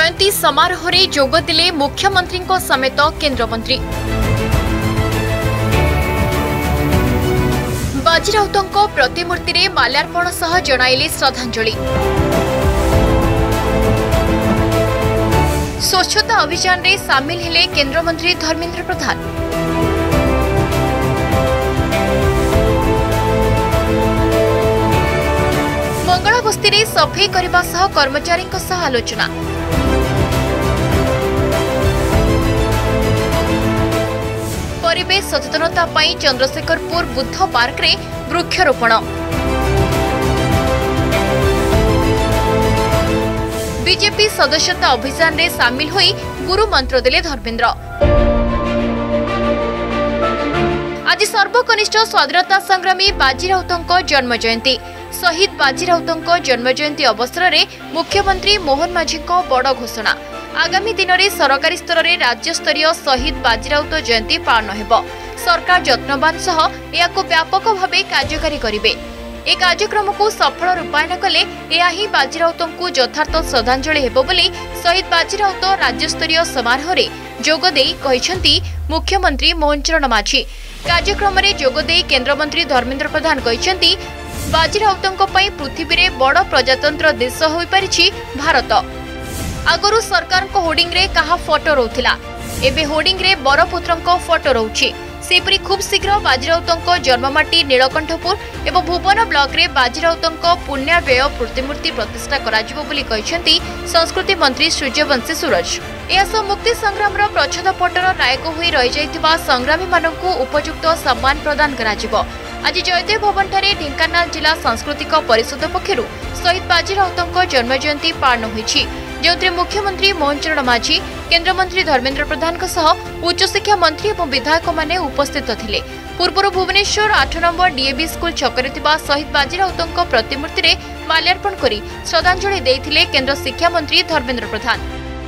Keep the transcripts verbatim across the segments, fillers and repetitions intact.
जयंती समारोह रे जोगदेले मुख्यमंत्री समेत केन्द्रमंत्री। बाजीराउतों प्रतिमूर्ति रे माल्यार्पण सह जणाइले श्रद्धांजलि। स्वच्छता अभियान रे सामिल हेले केन्द्रमंत्री धर्मेन्द्र प्रधान। मंगलाबस्ती रे सफाई करने सह कर्मचारी सह आलोचना। परिवेश सचेतनता पाई चंद्रशेखरपुर बुद्ध पार्क रे वृक्षरोपण। बीजेपी सदस्यता अभियान रे सामिल होई गुरु मंत्र देले धर्मेन्द्र। आज सर्वकनिष्ठ स्वाधीनता संग्रामी बाजीराउतों जन्म जयंती। शहीद बाजीराउतों जन्म जयंती अवसर में मुख्यमंत्री मोहन माझी बड़ घोषणा। आगामी दिन में सरकारी स्तर में राज्य स्तरीय शहीद बाजीराउत जयंती पालन हेबो। सरकार यत्नवान सह याको व्यापक भाव कार्यकारी करिवे। ए कार्यक्रम को सफल रूपायन कले यह ही बाजीराउतों को यथार्थ श्रद्धांजलि हेबो बोली शहीद बाजीराउत राज्य स्तरीय समारोह रे जोगदेई कहिसेंती मुख्यमंत्री मोहन चरण माझी। कार्यक्रम में जोगदेई केन्द्रमंत्री धर्मेन्द्र प्रधान कहिसेंती बाजीराउतों पई पृथ्वी रे बड़ प्रजातंत्र देश होई परिछि भारत। आगरु सरकार को होर्डिंग रे कहा फोटो रोथिला, एबे होर्डिंग रे बरपुत्रन को फोटो रोछि। सेपरी खूब शीघ्र बाजीराउतों जन्ममाटी नीलकंठपुर एवं भुवन ब्लॉक रे बाजीराउतों पुण्याव्यय प्रतिमूर्ति प्रतिष्ठा कराजिबो बोली कहिसेंती संस्कृति मंत्री सूर्यवंशी सूरज। एसो मुक्ति संग्राम रो प्रच्छद पटर नायक होई रहि जाइतिबा संग्रामी माननकु उपयुक्त सम्मान प्रदान कराजिबो। आज जयदेव भवन ठारे ढेंकानाल जिला सांस्कृतिक परिषद पक्षरु शहीद बाजीराउतों जन्म जयंती पालन होईछि, जो मुख्यमंत्री मोहन चरण माझी, केन्द्रमंत्री धर्मेन्द्र प्रधान उच्च शिक्षा मंत्री और विधायक माने उपस्थित थिले। पूर्व भुवनेश्वर आठ नंबर डीएवी स्कूल छकरे थिबा शहीद बाजीराउतों प्रतिमूर्ति रे माल्यार्पण करी श्रद्धांजलि देइथिले केन्द्र शिक्षा मंत्री धर्मेन्द्र प्रधान।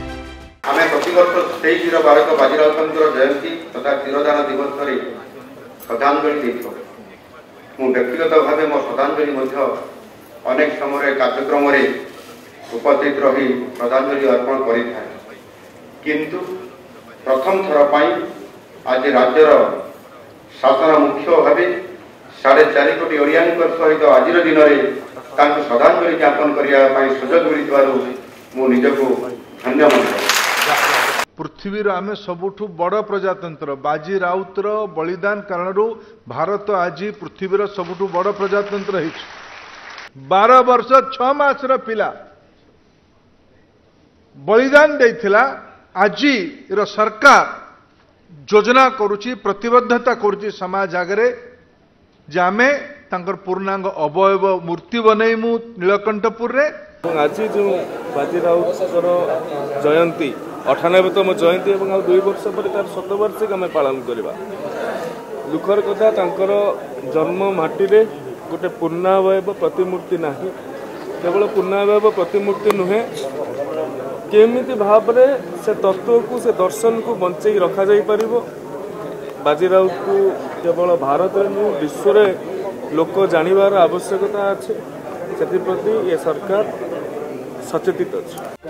आमे प्रतिवर्ष तेईस बारक बाजीराउतों जयंती तथा तिरोधान दिवस रे श्रद्धांजलि देइथो। मु व्यक्तिगत भाव मो श्रद्धांजलि अनेक समय कार्यक्रम उपस्थित रही श्रद्धांजलि अर्पण करें, किंतु प्रथम थर पाई आज राज्यर शासन मुख्य भाव साढ़े चार कोटी ओडिया सहित आज दिन में श्रद्धांजलि ज्ञापन करने सुजोग मिलू निजको धन्य मन। पृथ्वीर आमे सबुठु बड़ प्रजातंत्र बाजीराउतर बलिदान कारण भारत आज पृथ्वीर सबुठु बड़ प्रजातंत्र है। बारह वर्ष छह मासर पिला बलिदान देइथिला। आज सरकार योजना करुची, प्रतिबद्धता करुची समाज आगे जे आमे तांकर पूर्णांग अवयव मूर्ति बनैमु नीलकंठपुर रे। आज जो बाजीराउतर जयंती अठानबेतम जयंती और दुई वर्ष पर तार शतवार्षिक आम पालन करवा। दुखर कथा तांकर जन्म माटी रे गोटे पूर्णावय प्रतिमूर्ति ना, केवल पूर्णावय प्रतिमूर्ति नुहे, केमिति भाव रे से तत्व को से दर्शन को बंचई रखा जाई परिबो। बाजीराउत को केवल भारत नु विश्व रे लोक जानिबार आवश्यकता अछि, सेति प्रति ये सरकार सचेतित अछि।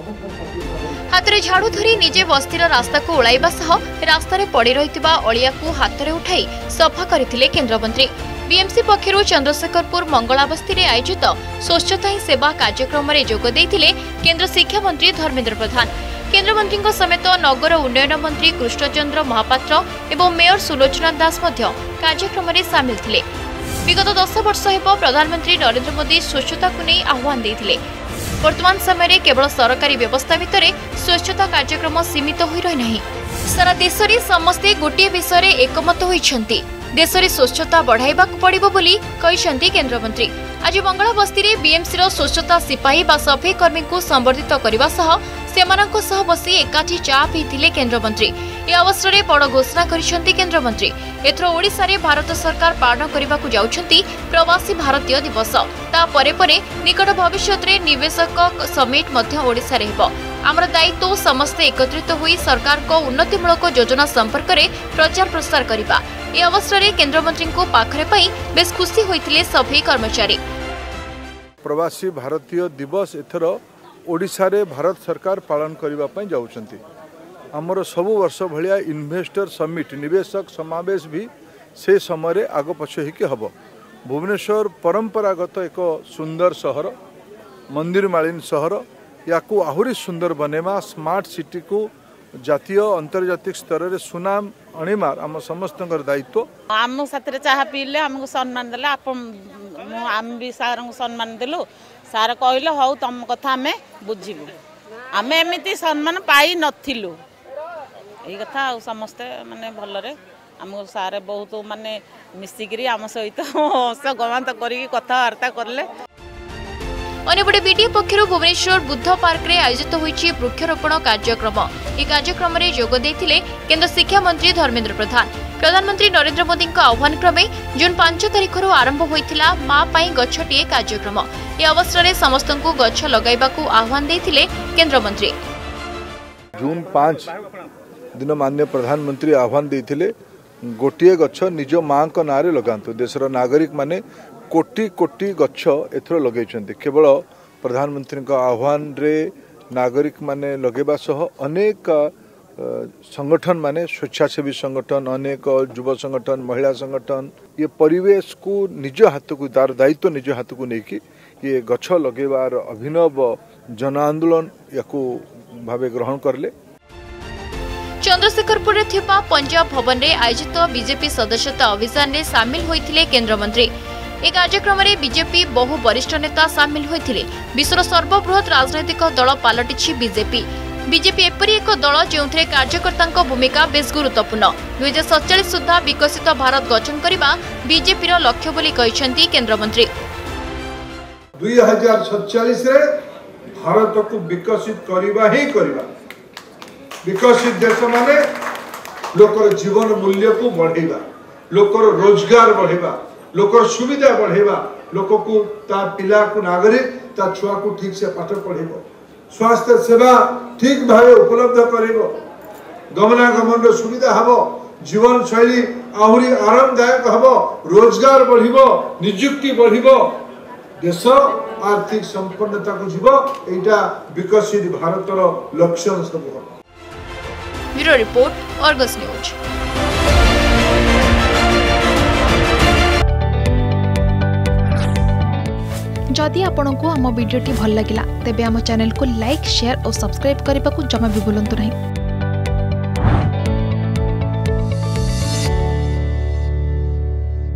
हाथ में झाड़ू धरी निजे बस्तीर रास्ता को ओलाइबा सह रास्तार पड़ी रही अलिया को हाथ में उठाई सफा करथिले केन्द्रमंत्री। बीएमसी पक्षरु चंद्रशेखरपुर मंगलाबस्ती रे आयोजित स्वच्छता ही सेवा कार्यक्रम में जोग देइथिले केन्द्र शिक्षा मंत्री धर्मेन्द्र प्रधान। केन्द्रमंत्री समेत नगर उन्नयन मंत्री कृष्णचंद्र महापात्र एवं मेयर सुलोचना दास कार्यक्रम में सामिल थिले। विगत दस वर्ष हेब प्रधानमंत्री नरेंद्र मोदी स्वच्छता को नहीं आह्वान देइथिले। वर्तमान समय केवल सरकारी व्यवस्था भितर स्वच्छता कार्यक्रम सीमित हो रही नहीं। सारा देश में समस्ते गोटे विषय में एकमत होइछंती, देश में स्वच्छता बढ़ाइबा पड़िबो बोली कहिसेंती केन्द्रमंत्री। आज मंगलाबस्ती रे बीएमसी रो स्वच्छता सिपाही बा सफाई कर्मी को संबर्धित करने सह सेमानंको सह बसी एकाठी चा पीथिले केन्द्रमंत्री। ए अवसर में बड़ घोषणा करिसेंती केन्द्रमंत्री। एथर ओडिशा रे भारत सरकार पालन करने को जाउछंती प्रवासी भारतीय दिवस। ता परे परे निकट भविष्य में निवेशक समिट मध्य ओडिशा रे हेबो। आमर दायित्व समस्ते एकत्रित होई सरकार को उन्नतिमूलक योजना संपर्क में प्रचार प्रसार करबा। ए अवसर में केन्द्रमंत्री को पाखरे पाई बेस खुशी होइथिले सफाई कर्मचारी। प्रवासी भारतीय दिवस एथर ओडिशा रे भारत सरकार पालन करने जाउछंती। आमर सबु वर्ष भाया इन्वेस्टर समिट निवेशक समावेश भी से समय आग पछ होकर हम। भुवनेश्वर परंपरागत एक सुंदर सहर मंदिर मालिन सहर या आहरी सुंदर बनेमा स्मार्ट सिटी को जातीय अंतर्जातिक स्तर रे सुनाम अणिमार आम समस्त दायित्व। आम साथी चाह पीले आमको सम्मान देले आम भी सार को सम्मान देलु। सार कहले हौ तुम कथा आम बुझीबु। आम एमती सम्मान पाई नथिलु यही कथा समस्ते माने भलरे आमको सारे बहुत माने मिसिकरी आम सहित हस गमात करी कथबार्ता करले। अन्यपटे बीडीए पक्षर भुवनेश्वर बुद्ध पार्क रे आयोजित होईछि वृक्षरोपण कार्यक्रम। यह कार्यक्रम में जोग देथिले केंद्र शिक्षा मंत्री धर्मेंद्र प्रधान। प्रधानमंत्री नरेंद्र मोदी आह्वान क्रमे जून पांच तारिख आरंभ होइथिला माँ पाई गछटिए कार्यक्रम। यह अवसर में समस्त को गछ लगाइबाकू आह्वान देथिले केंद्र मंत्री। जून पांच दिन माननीय प्रधानमंत्री आह्वान देथिले गोटे गछ निज माँ को नारे लगातु। देशर नागरिक माने कोटी कोटी गछ एथर लगे केवल प्रधानमंत्री आह्वान रे नागरिक माने लगेबा सह अनेक संगठन माने स्वेच्छासेवी संगठन अनेक युव संगठन महिला संगठन ये परिवेश को निज हाथ को तार दायित्व निज हाथ को लेकिन ये गछ लगेबार अभिनव जन आंदोलन या भावे ग्रहण करले। चंद्रशेखरपुर थिपा पंजाब भवन में आयोजित बीजेपी सदस्यता अभियान में सामिल होइथिले केंद्र मंत्री। ए कार्यक्रम में बीजेपी बहु वरिष्ठ नेता सामिल होइथिले। विश्वर सर्वबृहत राजनैतिक दल पालटिछि बीजेपी। बीजेपी एपरी एक दल जो कार्यकर्ता भूमिका बेस गुरुत्वपूर्ण। दुई हजार सतचाश सुधा विकसित भारत गठन करने बीजेपी लक्ष्य बोली कहिसेंति केंद्र मंत्री। दुई हजार सतचाश भारत को विकसित करवा ही करवा। विकसित देश माने लोकर जीवन मूल्य को बढ़ेगा, लोकर रोजगार बढ़ेगा, लोकर सुविधा बढ़ेगा, लोक को ता पिला को नागरिक ता छुआ को ठीक से पाठ पढ़ेबो, स्वास्थ्य सेवा ठीक भाव उपलब्ध करेबो, गमनागमन सुविधा हबो, जीवन शैली आहुरी आरामदायक हबो, रोजगार बढ़िबो, नियुक्ति बढ़िबो, देश आर्थिक संपन्नता को जीव। एटा विकसित भारतर लक्षण सब हो। Bureau report, Argus news. जदि आपंक आम भिडी भल लगा तेब आम चैनल को लाइक शेयर और सब्सक्राइब करने को जमा भी भूलु नहीं।